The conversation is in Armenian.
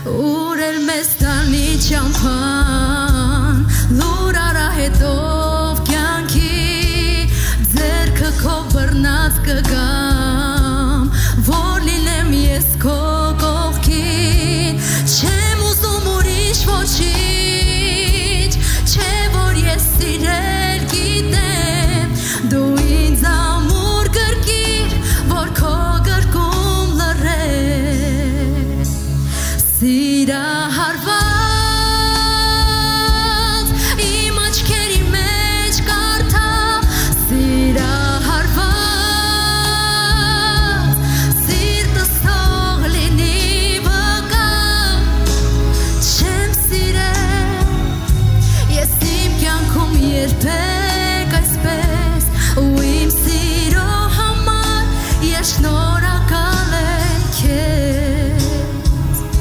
Urel մեզ տանի չամփան լուրարա հետով կյանքի ձերքը քո բռնած կգամ որ լինեմ ես քո կողքին չեմ ուզում ուրիշ ոչինչ չէ որ ես սիրել գիտեմ դու ինձ ամուր գրկիր որ քո գրկում լռես Sira harva